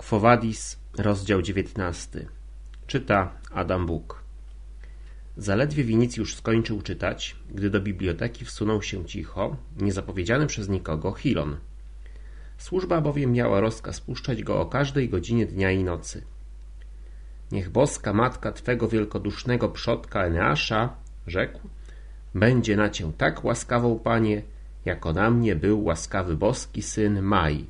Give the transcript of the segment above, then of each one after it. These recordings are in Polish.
Quo Vadis, rozdział 19. Czyta Adam Bóg. Zaledwie Winicjusz skończył czytać, gdy do biblioteki wsunął się cicho, niezapowiedziany przez nikogo, Chilon. Służba bowiem miała rozkaz puszczać go o każdej godzinie dnia i nocy. Niech boska matka twego wielkodusznego przodka Eneasza, rzekł, będzie na cię tak łaskawą, panie, jako na mnie był łaskawy boski syn Mai.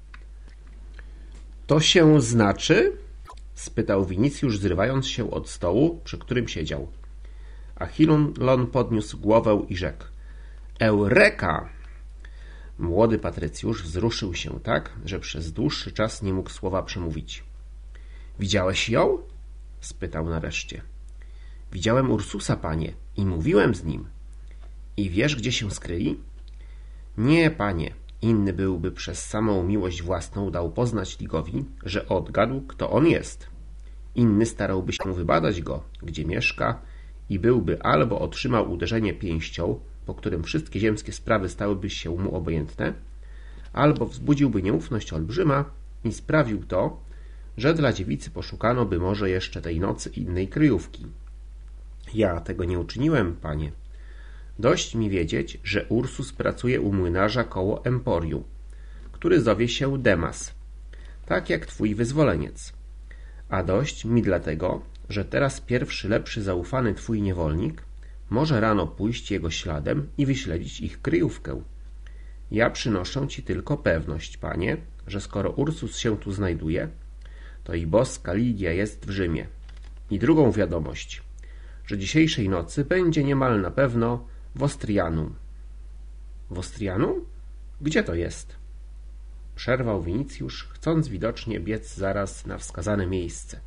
To się znaczy? Spytał Winicjusz, zrywając się od stołu, przy którym siedział. A Chilon podniósł głowę i rzekł: Eureka! Młody patrycjusz wzruszył się tak, że przez dłuższy czas nie mógł słowa przemówić. Widziałeś ją? Spytał nareszcie. Widziałem Ursusa, panie, i mówiłem z nim. I wiesz, gdzie się skryli? Nie, panie. Inny byłby przez samą miłość własną dał poznać Ligowi, że odgadł, kto on jest. Inny starałby się wybadać go, gdzie mieszka i byłby albo otrzymał uderzenie pięścią, po którym wszystkie ziemskie sprawy stałyby się mu obojętne, albo wzbudziłby nieufność olbrzyma i sprawił to, że dla dziewicy poszukano by może jeszcze tej nocy innej kryjówki. Ja tego nie uczyniłem, panie. Dość mi wiedzieć, że Ursus pracuje u młynarza koło Emporium, który zowie się Demas, tak jak twój wyzwoleniec. A dość mi dlatego, że teraz pierwszy lepszy zaufany twój niewolnik może rano pójść jego śladem i wyśledzić ich kryjówkę. Ja przynoszę ci tylko pewność, panie, że skoro Ursus się tu znajduje, to i boska Ligia jest w Rzymie. I drugą wiadomość, że dzisiejszej nocy będzie niemal na pewno w Ostrianum. W Ostrianum? Gdzie to jest? Przerwał Winicjusz, chcąc widocznie biec zaraz na wskazane miejsce.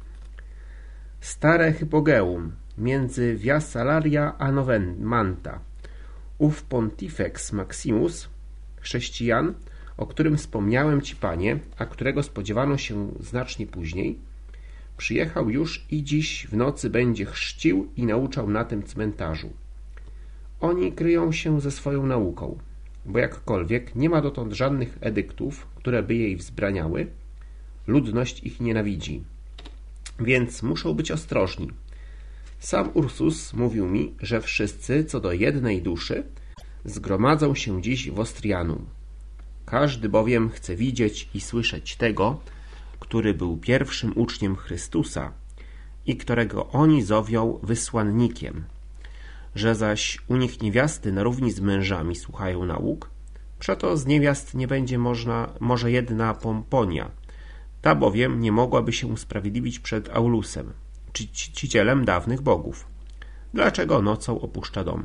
Stare Hypogeum, między Via Salaria a Novemanta. Ów Pontifex Maximus, chrześcijan, o którym wspomniałem ci, panie, a którego spodziewano się znacznie później, przyjechał już i dziś w nocy będzie chrzcił i nauczał na tym cmentarzu. Oni kryją się ze swoją nauką, bo jakkolwiek nie ma dotąd żadnych edyktów, które by jej wzbraniały, ludność ich nienawidzi. Więc muszą być ostrożni. Sam Ursus mówił mi, że wszyscy, co do jednej duszy, zgromadzą się dziś w Ostrianum. Każdy bowiem chce widzieć i słyszeć tego, który był pierwszym uczniem Chrystusa i którego oni zowią wysłannikiem. Że zaś u nich niewiasty na równi z mężami słuchają nauk, przeto z niewiast nie będzie może jedna Pomponia. Ta bowiem nie mogłaby się usprawiedliwić przed Aulusem, czcicielem dawnych bogów. Dlaczego nocą opuszcza dom?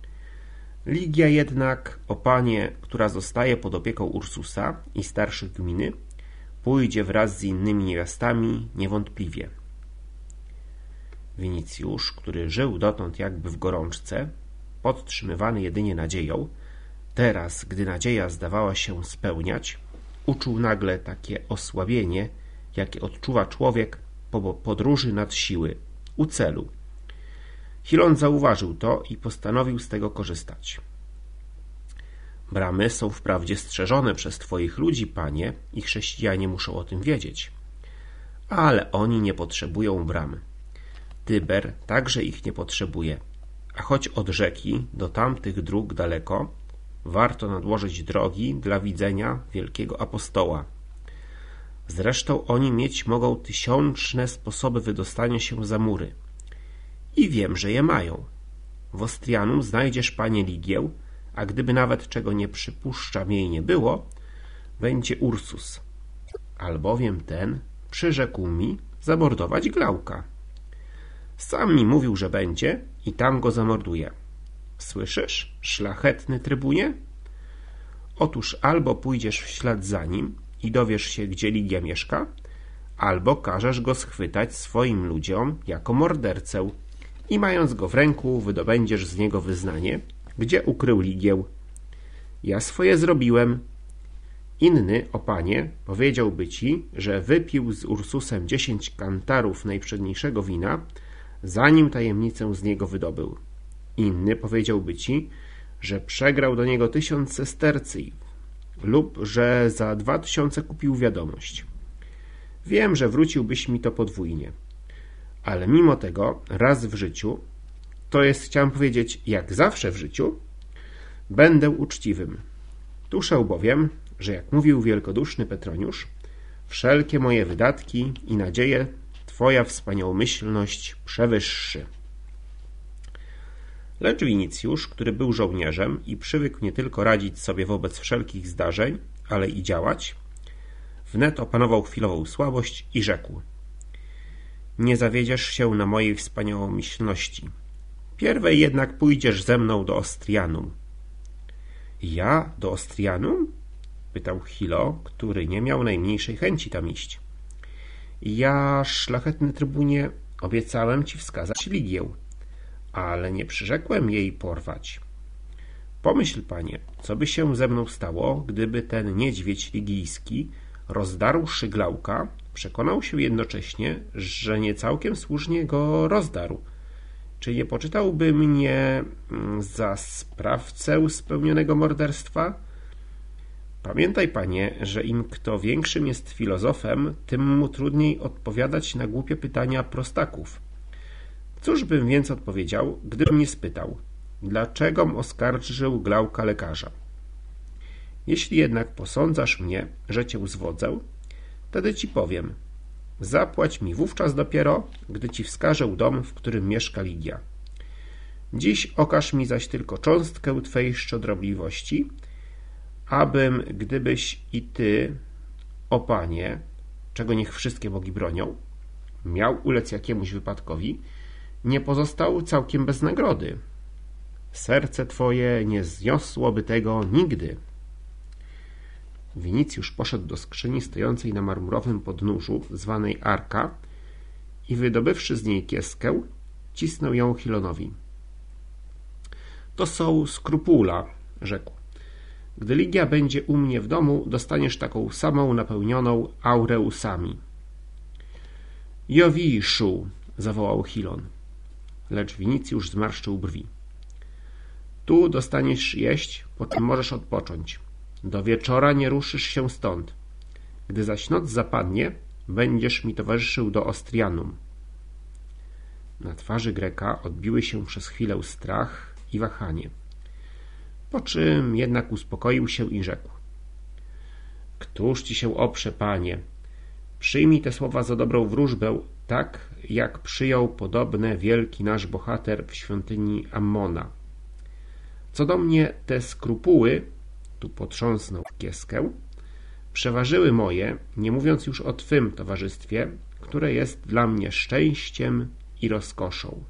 Ligia jednak, o panie, która zostaje pod opieką Ursusa i starszych gminy, pójdzie wraz z innymi niewiastami niewątpliwie. Winicjusz, który żył dotąd jakby w gorączce, podtrzymywany jedynie nadzieją, teraz, gdy nadzieja zdawała się spełniać, uczuł nagle takie osłabienie, jakie odczuwa człowiek po podróży nad siły, u celu. Chilon zauważył to i postanowił z tego korzystać. Bramy są wprawdzie strzeżone przez twoich ludzi, panie, i chrześcijanie muszą o tym wiedzieć. Ale oni nie potrzebują bram. Tyber także ich nie potrzebuje, a choć od rzeki do tamtych dróg daleko, warto nadłożyć drogi dla widzenia wielkiego apostoła. Zresztą oni mieć mogą tysiączne sposoby wydostania się za mury. I wiem, że je mają. W Ostrianum znajdziesz, panie, Ligię, a gdyby nawet czego nie przypuszczam jej nie było, będzie Ursus. Albowiem ten przyrzekł mi zamordować Glauka. Sam mi mówił, że będzie i tam go zamorduje. Słyszysz, szlachetny trybunie? Otóż albo pójdziesz w ślad za nim i dowiesz się, gdzie Ligia mieszka, albo każesz go schwytać swoim ludziom jako mordercę i mając go w ręku wydobędziesz z niego wyznanie, gdzie ukrył Ligię. Ja swoje zrobiłem. Inny, o panie, powiedziałby ci, że wypił z Ursusem 10 kantarów najprzedniejszego wina, zanim tajemnicę z niego wydobył. Inny powiedziałby ci, że przegrał do niego 1000 sestercyi lub że za 2000 kupił wiadomość. Wiem, że wróciłbyś mi to podwójnie. Ale mimo tego raz w życiu, to jest, chciałem powiedzieć, jak zawsze w życiu, będę uczciwym. Tuszę bowiem, że jak mówił wielkoduszny Petroniusz, wszelkie moje wydatki i nadzieje Twoja wspaniałomyślność przewyższy. Lecz Winicjusz, który był żołnierzem i przywykł nie tylko radzić sobie wobec wszelkich zdarzeń, ale i działać, wnet opanował chwilową słabość i rzekł: nie zawiedziesz się na mojej wspaniałomyślności. Pierwej jednak pójdziesz ze mną do Ostrianum. Ja do Ostrianum? Pytał Chilo, który nie miał najmniejszej chęci tam iść. Ja, szlachetny trybunie, obiecałem ci wskazać Ligię, ale nie przyrzekłem jej porwać. Pomyśl, panie, co by się ze mną stało, gdyby ten niedźwiedź ligijski, rozdarłszy Glauka, przekonał się jednocześnie, że nie całkiem słusznie go rozdarł. Czy nie poczytałby mnie za sprawcę spełnionego morderstwa? Pamiętaj, panie, że im kto większym jest filozofem, tym mu trudniej odpowiadać na głupie pytania prostaków. Cóż bym więc odpowiedział, gdybym mnie spytał, dlaczego'm oskarżył Glauka lekarza? Jeśli jednak posądzasz mnie, że cię zwodzę, wtedy ci powiem, zapłać mi wówczas dopiero, gdy ci wskażę dom, w którym mieszka Ligia. Dziś okaż mi zaś tylko cząstkę twej szczodrobliwości, abym, gdybyś i ty, o panie, czego niech wszystkie bogi bronią, miał ulec jakiemuś wypadkowi, nie pozostał całkiem bez nagrody. Serce twoje nie zniosłoby tego nigdy. Winicjusz poszedł do skrzyni stojącej na marmurowym podnóżu, zwanej Arka, i wydobywszy z niej kieskę, cisnął ją Chilonowi. To są skrupula, rzekł. Gdy Ligia będzie u mnie w domu, dostaniesz taką samą napełnioną aureusami. Jowiszu, zawołał Chilon, lecz Winicjusz zmarszczył brwi. Tu dostaniesz jeść, po czym możesz odpocząć. Do wieczora nie ruszysz się stąd. Gdy zaś noc zapadnie, będziesz mi towarzyszył do Ostrianum. Na twarzy Greka odbiły się przez chwilę strach i wahanie. Po czym jednak uspokoił się i rzekł. Któż ci się oprze, panie? Przyjmij te słowa za dobrą wróżbę, tak jak przyjął podobne wielki nasz bohater w świątyni Ammona. Co do mnie, te skrupuły, tu potrząsnął kieskę, przeważyły moje, nie mówiąc już o twym towarzystwie, które jest dla mnie szczęściem i rozkoszą.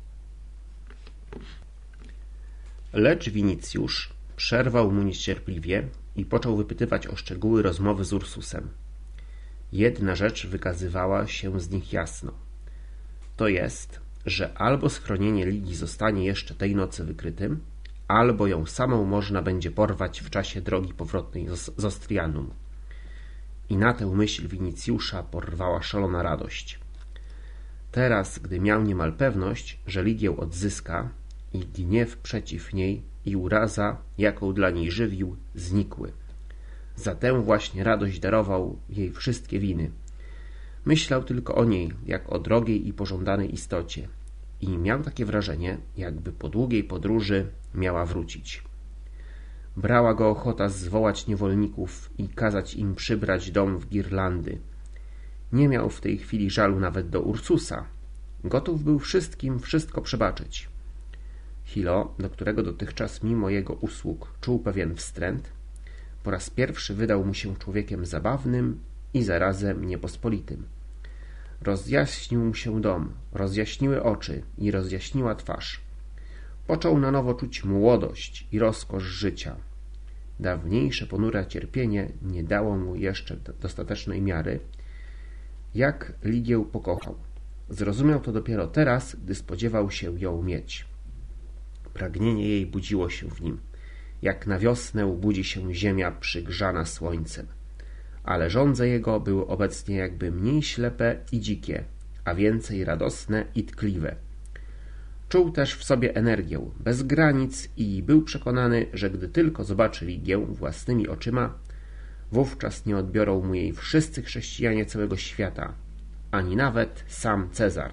Lecz Winicjusz przerwał mu niecierpliwie i począł wypytywać o szczegóły rozmowy z Ursusem. Jedna rzecz wykazywała się z nich jasno. To jest, że albo schronienie Ligii zostanie jeszcze tej nocy wykrytym, albo ją samą można będzie porwać w czasie drogi powrotnej z Ostrianum. I na tę myśl Winicjusza porwała szalona radość. Teraz, gdy miał niemal pewność, że Ligię odzyska, i gniew przeciw niej i uraza, jaką dla niej żywił, znikły. Za tę właśnie radość darował jej wszystkie winy. Myślał tylko o niej, jak o drogiej i pożądanej istocie i miał takie wrażenie, jakby po długiej podróży miała wrócić. Brała go ochota zwołać niewolników i kazać im przybrać dom w girlandy. Nie miał w tej chwili żalu nawet do Ursusa. Gotów był wszystkim wszystko przebaczyć. Chilo, do którego dotychczas mimo jego usług czuł pewien wstręt, po raz pierwszy wydał mu się człowiekiem zabawnym i zarazem niepospolitym. Rozjaśnił mu się dom, rozjaśniły oczy i rozjaśniła twarz. Począł na nowo czuć młodość i rozkosz życia. Dawniejsze ponure cierpienie nie dało mu jeszcze dostatecznej miary, jak Ligię pokochał. Zrozumiał to dopiero teraz, gdy spodziewał się ją mieć. Pragnienie jej budziło się w nim, jak na wiosnę budzi się ziemia przygrzana słońcem. Ale żądze jego były obecnie jakby mniej ślepe i dzikie, a więcej radosne i tkliwe. Czuł też w sobie energię bez granic i był przekonany, że gdy tylko zobaczy Ligię własnymi oczyma, wówczas nie odbiorą mu jej wszyscy chrześcijanie całego świata, ani nawet sam Cezar.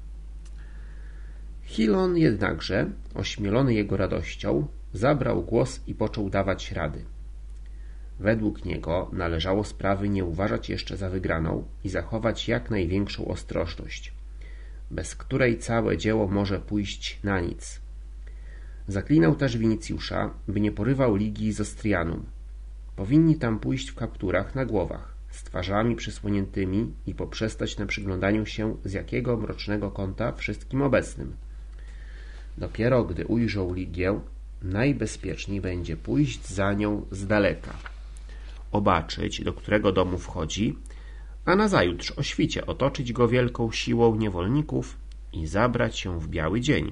Chilon jednakże, ośmielony jego radością, zabrał głos i począł dawać rady. Według niego należało sprawy nie uważać jeszcze za wygraną i zachować jak największą ostrożność, bez której całe dzieło może pójść na nic. Zaklinał też Winicjusza, by nie porywał ligi z Ostrianum. Powinni tam pójść w kapturach na głowach, z twarzami przysłoniętymi i poprzestać na przyglądaniu się z jakiego mrocznego kąta wszystkim obecnym. Dopiero gdy ujrzą Ligię, najbezpieczniej będzie pójść za nią z daleka, obaczyć, do którego domu wchodzi, a nazajutrz o świcie otoczyć go wielką siłą niewolników i zabrać się w biały dzień.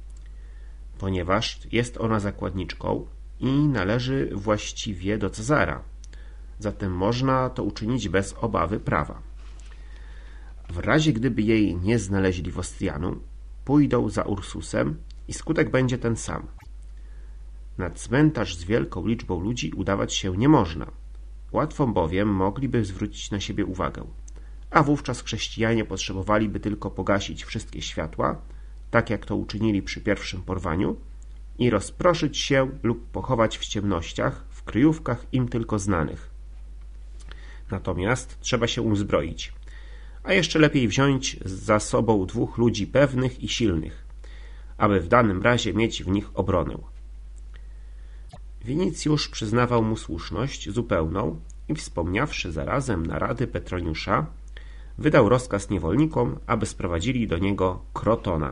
Ponieważ jest ona zakładniczką i należy właściwie do Cezara, zatem można to uczynić bez obawy prawa. W razie gdyby jej nie znaleźli w Ostrianum, pójdą za Ursusem i skutek będzie ten sam. Na cmentarz z wielką liczbą ludzi udawać się nie można. Łatwo bowiem mogliby zwrócić na siebie uwagę, a wówczas chrześcijanie potrzebowaliby tylko pogasić wszystkie światła, tak jak to uczynili przy pierwszym porwaniu, i rozproszyć się lub pochować w ciemnościach, w kryjówkach im tylko znanych. Natomiast trzeba się uzbroić, a jeszcze lepiej wziąć za sobą 2 ludzi pewnych i silnych, aby w danym razie mieć w nich obronę. Winicjusz przyznawał mu słuszność zupełną i wspomniawszy zarazem narady Petroniusza, wydał rozkaz niewolnikom, aby sprowadzili do niego Krotona.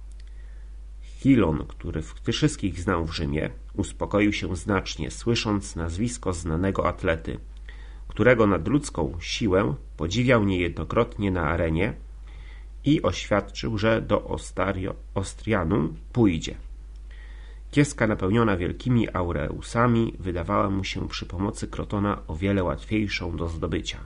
Chilon, który wszystkich znał w Rzymie, uspokoił się znacznie, słysząc nazwisko znanego atlety, którego nadludzką siłę podziwiał niejednokrotnie na arenie i oświadczył, że do Ostrianum pójdzie. Kieska napełniona wielkimi aureusami wydawała mu się przy pomocy Krotona o wiele łatwiejszą do zdobycia.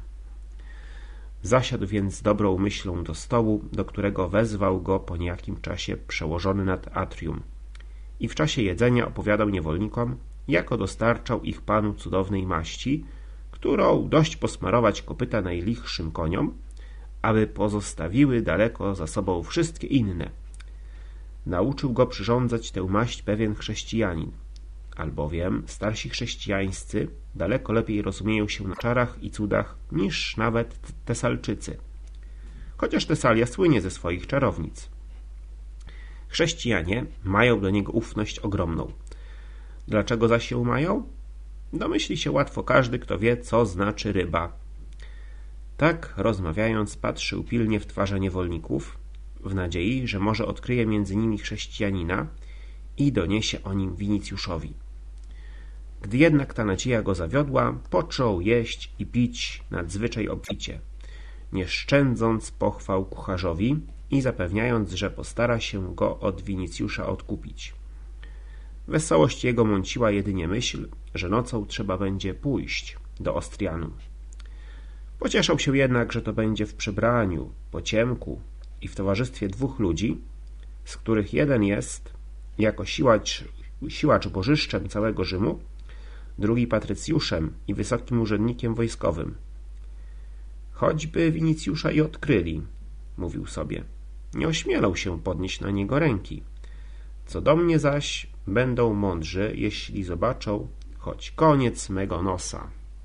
Zasiadł więc dobrą myślą do stołu, do którego wezwał go po niejakim czasie przełożony nad atrium i w czasie jedzenia opowiadał niewolnikom, jako dostarczał ich panu cudownej maści, którą dość posmarować kopyta najlichszym koniom, aby pozostawiły daleko za sobą wszystkie inne. Nauczył go przyrządzać tę maść pewien chrześcijanin, albowiem starsi chrześcijańscy daleko lepiej rozumieją się na czarach i cudach niż nawet Tesalczycy, chociaż Tesalia słynie ze swoich czarownic. Chrześcijanie mają do niego ufność ogromną. Dlaczego zaś ją mają? Domyśli się łatwo każdy, kto wie, co znaczy ryba. Tak, rozmawiając, patrzył pilnie w twarze niewolników, w nadziei, że może odkryje między nimi chrześcijanina i doniesie o nim Winicjuszowi. Gdy jednak ta nadzieja go zawiodła, począł jeść i pić nadzwyczaj obficie, nie szczędząc pochwał kucharzowi i zapewniając, że postara się go od Winicjusza odkupić. Wesołość jego mąciła jedynie myśl, że nocą trzeba będzie pójść do Ostrianum. Pocieszał się jednak, że to będzie w przebraniu, po ciemku i w towarzystwie 2 ludzi, z których jeden jest jako siłacz bożyszczem całego Rzymu, drugi patrycjuszem i wysokim urzędnikiem wojskowym. Choćby Winicjusza i odkryli, mówił sobie, nie ośmielą się podnieść na niego ręki. Co do mnie zaś, będą mądrzy, jeśli zobaczą choć koniec mego nosa.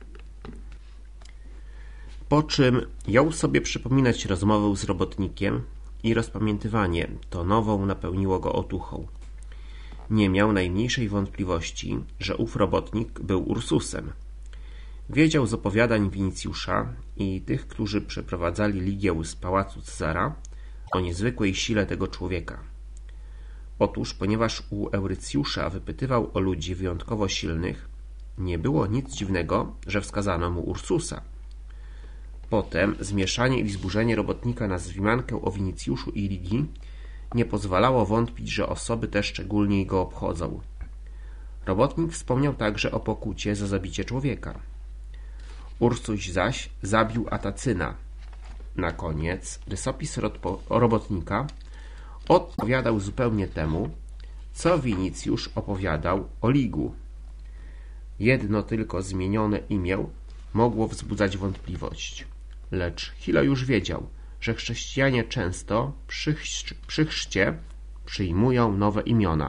Po czym jął sobie przypominać rozmowę z robotnikiem i rozpamiętywanie to nową napełniło go otuchą. Nie miał najmniejszej wątpliwości, że ów robotnik był Ursusem. Wiedział z opowiadań Winicjusza i tych, którzy przeprowadzali Ligię z pałacu Cezara, o niezwykłej sile tego człowieka. Otóż, ponieważ u Eurycjusza wypytywał o ludzi wyjątkowo silnych, nie było nic dziwnego, że wskazano mu Ursusa. Potem zmieszanie i wzburzenie robotnika na zwimankę o Winicjuszu i Ligii nie pozwalało wątpić, że osoby te szczególnie go obchodzą. Robotnik wspomniał także o pokucie za zabicie człowieka. Ursus zaś zabił Atacyna. Na koniec rysopis robotnika odpowiadał zupełnie temu, co Winicjusz opowiadał o Ligu. Jedno tylko zmienione imię mogło wzbudzać wątpliwość, lecz Chilo już wiedział, że chrześcijanie często przy chrzcie przyjmują nowe imiona.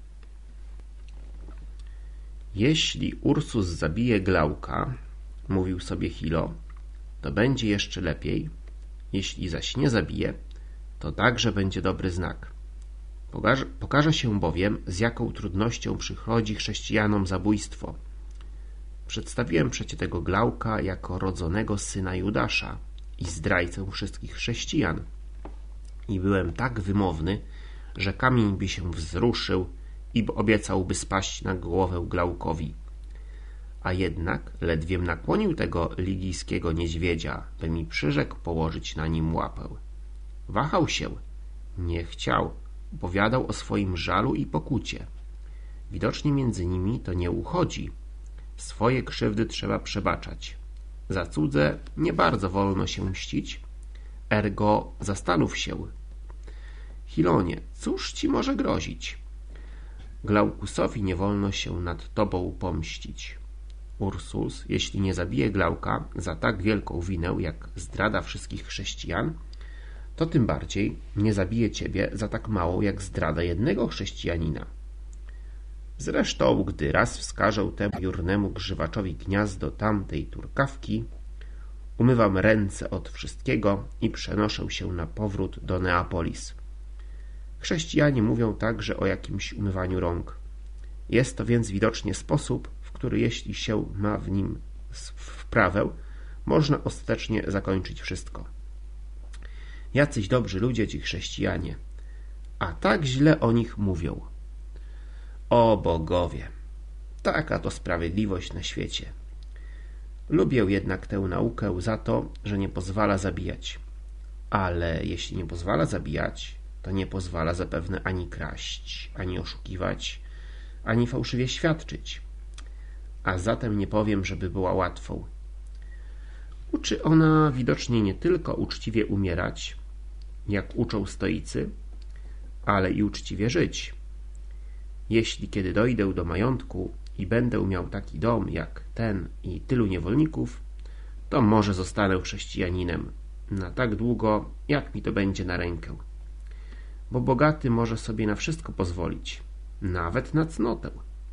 Jeśli Ursus zabije Glauka, mówił sobie Hilo, to będzie jeszcze lepiej. Jeśli zaś nie zabije, to także będzie dobry znak. Pokaże się bowiem, z jaką trudnością przychodzi chrześcijanom zabójstwo. Przedstawiłem przecie tego Glauka jako rodzonego syna Judasza i zdrajcę wszystkich chrześcijan. I byłem tak wymowny, że kamień by się wzruszył i obiecałby spaść na głowę Glaukowi. A jednak ledwiem nakłonił tego ligijskiego niedźwiedzia, by mi przyrzekł położyć na nim łapę. Wahał się, nie chciał, opowiadał o swoim żalu i pokucie. Widocznie między nimi to nie uchodzi. Swoje krzywdy trzeba przebaczać. Za cudze nie bardzo wolno się mścić. Ergo zastanów się. Hilonie, cóż ci może grozić? Glaukusowi nie wolno się nad tobą pomścić. Ursus, jeśli nie zabije Glauka za tak wielką winę, jak zdrada wszystkich chrześcijan, to tym bardziej nie zabije ciebie za tak małą, jak zdrada jednego chrześcijanina. Zresztą, gdy raz wskażę temu jurnemu grzywaczowi gniazdo tamtej turkawki, umywam ręce od wszystkiego i przenoszę się na powrót do Neapolis. Chrześcijanie mówią także o jakimś umywaniu rąk. Jest to więc widocznie sposób, w który jeśli się ma w nim wprawę, można ostatecznie zakończyć wszystko. Jacyś dobrzy ludzie ci chrześcijanie, a tak źle o nich mówią. O bogowie, taka to sprawiedliwość na świecie. Lubię jednak tę naukę za to, że nie pozwala zabijać. Ale jeśli nie pozwala zabijać, to nie pozwala zapewne ani kraść, ani oszukiwać, ani fałszywie świadczyć. A zatem nie powiem, żeby była łatwą. Uczy ona widocznie nie tylko uczciwie umierać, jak uczą stoicy, ale i uczciwie żyć. Jeśli kiedy dojdę do majątku i będę miał taki dom jak ten i tylu niewolników, to może zostanę chrześcijaninem na tak długo, jak mi to będzie na rękę. Bo bogaty może sobie na wszystko pozwolić, nawet na cnotę.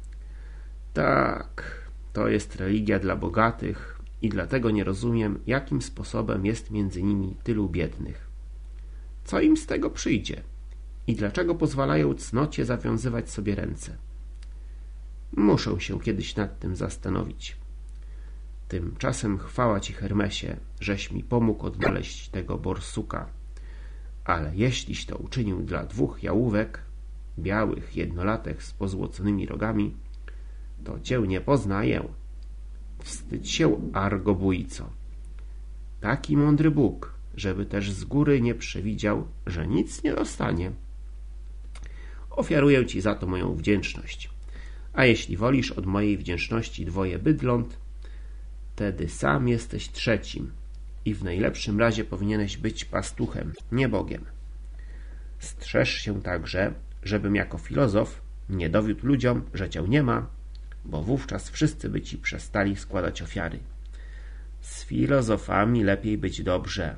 Tak, to jest religia dla bogatych i dlatego nie rozumiem, jakim sposobem jest między nimi tylu biednych. Co im z tego przyjdzie? I dlaczego pozwalają cnocie zawiązywać sobie ręce? Muszę się kiedyś nad tym zastanowić. Tymczasem chwała ci, Hermesie, żeś mi pomógł odnaleźć tego borsuka. Ale jeśliś to uczynił dla 2 jałówek, białych jednolatek z pozłoconymi rogami, to cię nie poznaję. Wstydź się, argobójco. Taki mądry Bóg, żeby też z góry nie przewidział, że nic nie dostanie. Ofiaruję ci za to moją wdzięczność. A jeśli wolisz od mojej wdzięczności 2 bydląt, wtedy sam jesteś 3. i w najlepszym razie powinieneś być pastuchem, nie Bogiem. Strzeż się także, żebym jako filozof nie dowiódł ludziom, że cię nie ma, bo wówczas wszyscy by ci przestali składać ofiary. Z filozofami lepiej być dobrze.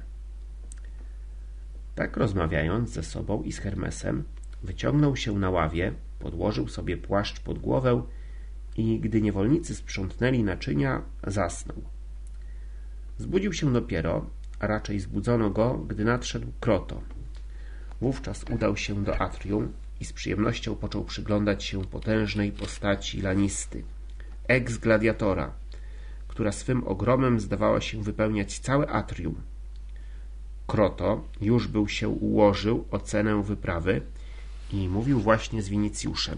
Tak rozmawiając ze sobą i z Hermesem, wyciągnął się na ławie, podłożył sobie płaszcz pod głowę i gdy niewolnicy sprzątnęli naczynia, zasnął. Zbudził się dopiero, a raczej zbudzono go, gdy nadszedł Kroto. Wówczas udał się do atrium i z przyjemnością począł przyglądać się potężnej postaci Lanisty, ex-gladiatora, która swym ogromem zdawała się wypełniać całe atrium. Kroto już był się ułożył o cenę wyprawy i mówił właśnie z Winicjuszem.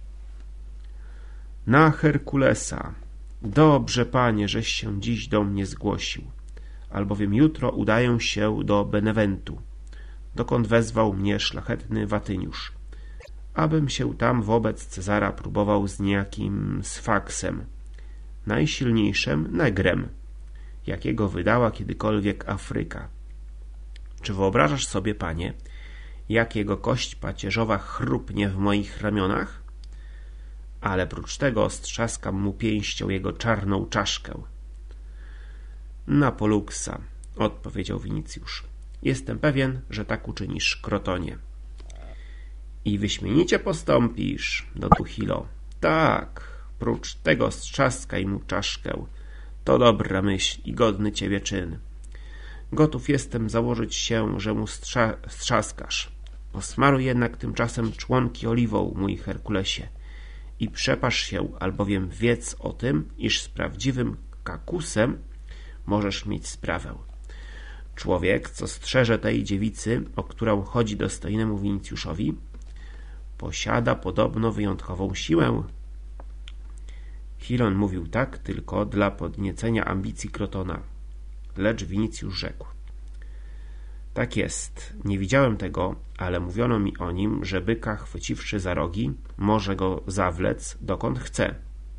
Na Herkulesa! Dobrze, panie, żeś się dziś do mnie zgłosił, albowiem jutro udaję się do Beneventu, dokąd wezwał mnie szlachetny Watyniusz, abym się tam wobec Cezara próbował z niejakim Sfaksem, najsilniejszym negrem, jakiego wydała kiedykolwiek Afryka. Czy wyobrażasz sobie, panie, jak jego kość pacierzowa chrupnie w moich ramionach? Ale prócz tego strzaskam mu pięścią jego czarną czaszkę. Na Poluksa, odpowiedział Winicjusz. Jestem pewien, że tak uczynisz, Krotonie. I wyśmienicie postąpisz, dodał Hilo. Tak, prócz tego strzaskaj mu czaszkę. To dobra myśl i godny ciebie czyn. Gotów jestem założyć się, że mu strzaskasz. Posmaruj jednak tymczasem członki oliwą, mój Herkulesie, i przepasz się, albowiem wiedz o tym, iż z prawdziwym kakusem możesz mieć sprawę. Człowiek, co strzeże tej dziewicy, o którą chodzi dostojnemu Winicjuszowi, posiada podobno wyjątkową siłę. Chilon mówił tak tylko dla podniecenia ambicji Krotona, lecz Winicjusz rzekł: tak jest, nie widziałem tego, ale mówiono mi o nim, że byka, chwyciwszy za rogi, może go zawlec dokąd chce.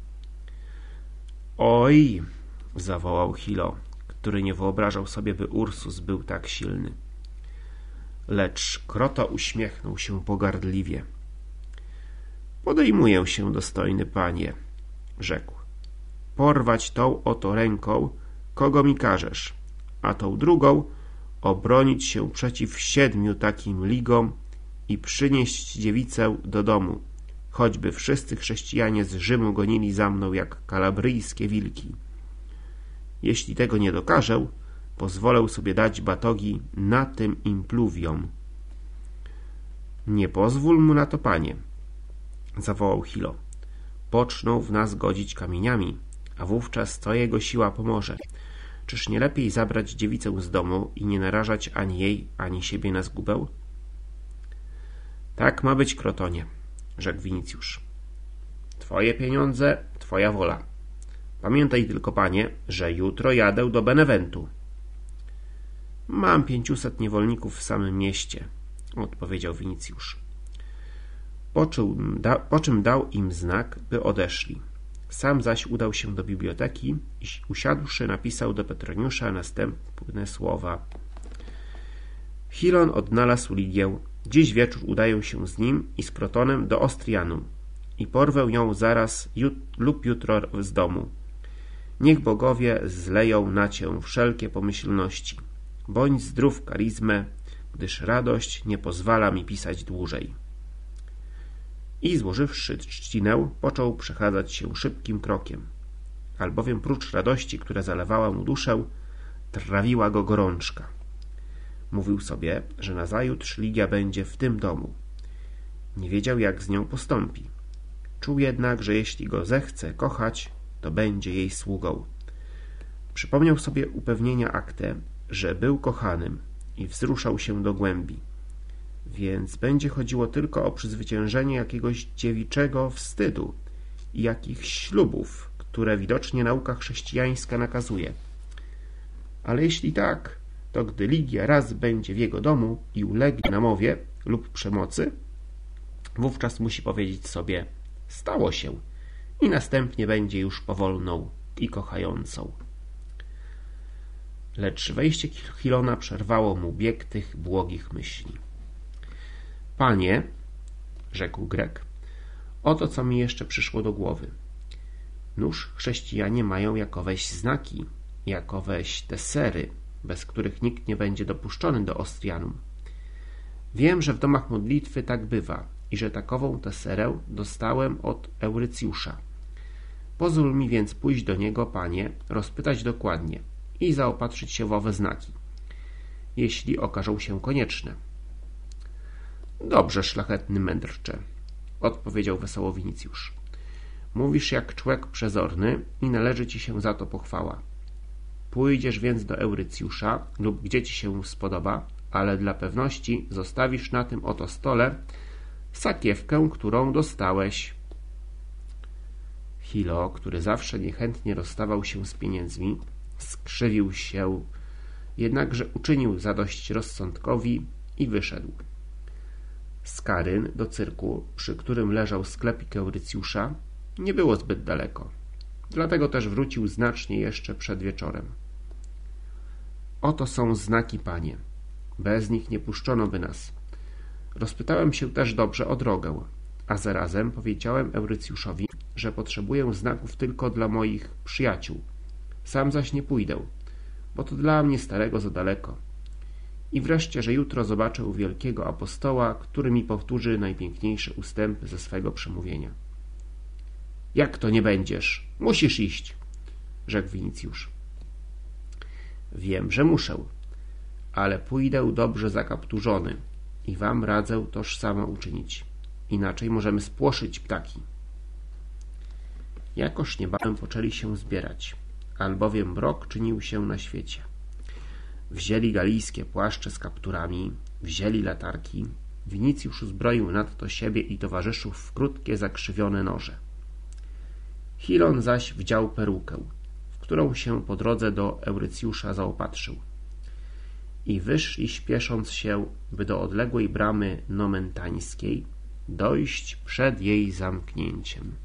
Oj, zawołał Hilo, który nie wyobrażał sobie, by Ursus był tak silny. Lecz Kroto uśmiechnął się pogardliwie. Podejmuję się, dostojny panie, rzekł. Porwać tą oto ręką, kogo mi każesz, a tą drugą obronić się przeciw 7 takim ligom i przynieść dziewicę do domu, choćby wszyscy chrześcijanie z Rzymu gonili za mną jak kalabryjskie wilki. Jeśli tego nie dokażę, pozwolę sobie dać batogi na tym impluwiom. Nie pozwól mu na to, panie, zawołał Hilo. Poczną w nas godzić kamieniami, a wówczas co jego siła pomoże? Czyż nie lepiej zabrać dziewicę z domu i nie narażać ani jej, ani siebie na zgubę? Tak ma być, Krotonie, rzekł Winicjusz. Twoje pieniądze, twoja wola. Pamiętaj tylko, panie, że jutro jadę do Beneventu. Mam 500 niewolników w samym mieście, odpowiedział Winicjusz. Po czym dał im znak, by odeszli. Sam zaś udał się do biblioteki i usiadłszy napisał do Petroniusza następne słowa. Chilon odnalazł Ligię. Dziś wieczór udaję się z nim i z Krotonem do Ostrianum i porwę ją zaraz lub jutro z domu. Niech bogowie zleją na cię wszelkie pomyślności. Bądź zdrów, Karizmę, gdyż radość nie pozwala mi pisać dłużej. I złożywszy trzcinę, począł przechadzać się szybkim krokiem, albowiem prócz radości, która zalewała mu duszę, trawiła go gorączka. Mówił sobie, że nazajutrz Ligia będzie w tym domu. Nie wiedział, jak z nią postąpi. Czuł jednak, że jeśli go zechce kochać, to będzie jej sługą. Przypomniał sobie upewnienia Aktę, że był kochanym i wzruszał się do głębi. Więc będzie chodziło tylko o przezwyciężenie jakiegoś dziewiczego wstydu i jakichś ślubów, które widocznie nauka chrześcijańska nakazuje. Ale jeśli tak, to gdy Ligia raz będzie w jego domu i ulegnie namowie lub przemocy, wówczas musi powiedzieć sobie: stało się, i następnie będzie już powolną i kochającą. Lecz wejście Chilona przerwało mu bieg tych błogich myśli. Panie, rzekł Grek, oto co mi jeszcze przyszło do głowy. Nuż chrześcijanie mają jakoweś znaki, jakoweś tesery, bez których nikt nie będzie dopuszczony do Ostrianum. Wiem, że w domach modlitwy tak bywa i że takową teserę dostałem od Eurycjusza. Pozwól mi więc pójść do niego, panie, rozpytać dokładnie i zaopatrzyć się w owe znaki, jeśli okażą się konieczne. Dobrze, szlachetny mędrcze, odpowiedział wesoło Winicjusz. Mówisz jak człek przezorny i należy ci się za to pochwała. Pójdziesz więc do Eurycjusza lub gdzie ci się spodoba, ale dla pewności zostawisz na tym oto stole sakiewkę, którą dostałeś. Hilo, który zawsze niechętnie rozstawał się z pieniędzmi, skrzywił się, jednakże uczynił zadość rozsądkowi i wyszedł. Z Karyn do cyrku, przy którym leżał sklepik Eurycjusza, nie było zbyt daleko. Dlatego też wrócił znacznie jeszcze przed wieczorem. Oto są znaki, panie. Bez nich nie puszczono by nas. Rozpytałem się też dobrze o drogę, a zarazem powiedziałem Eurycjuszowi, że potrzebuję znaków tylko dla moich przyjaciół. Sam zaś nie pójdę, bo to dla mnie starego za daleko. i wreszcie, że jutro zobaczę wielkiego apostoła, który mi powtórzy najpiękniejsze ustępy ze swego przemówienia. Jak to nie będziesz? Musisz iść, rzekł Winicjusz. Wiem, że muszę, ale pójdę dobrze zakapturzony i wam radzę toż samo uczynić. Inaczej możemy spłoszyć ptaki. Jakoż niebawem poczęli się zbierać, albowiem mrok czynił się na świecie. Wzięli galijskie płaszcze z kapturami, wzięli latarki. Winicjusz uzbroił nadto siebie i towarzyszów w krótkie, zakrzywione noże. Chilon zaś wdział perukę, w którą się po drodze do Eurycjusza zaopatrzył. I wyszli śpiesząc się, by do odległej bramy nomentańskiej dojść przed jej zamknięciem.